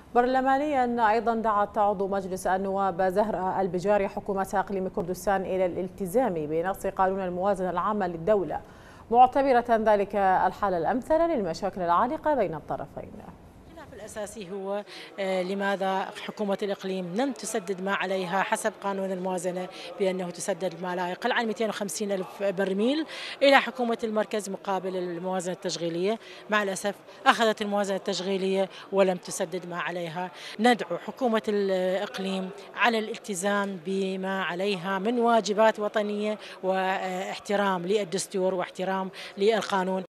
برلمانيا أيضا دعت عضو مجلس النواب زهرة البجاري حكومة إقليم كردستان إلى الالتزام بنص قانون الموازنة العامة للدولة، معتبرة ذلك الحل الأمثل للمشاكل العالقة بين الطرفين. الخلاف الأساسي هو لماذا حكومة الإقليم لم تسدد ما عليها حسب قانون الموازنة، بأنه تسدد ما لا يقل عن 250 ألف برميل إلى حكومة المركز مقابل الموازنة التشغيلية. مع الأسف أخذت الموازنة التشغيلية ولم تسدد ما عليها. ندعو حكومة الإقليم على الالتزام بما عليها من واجبات وطنية واحترام للدستور واحترام للقانون.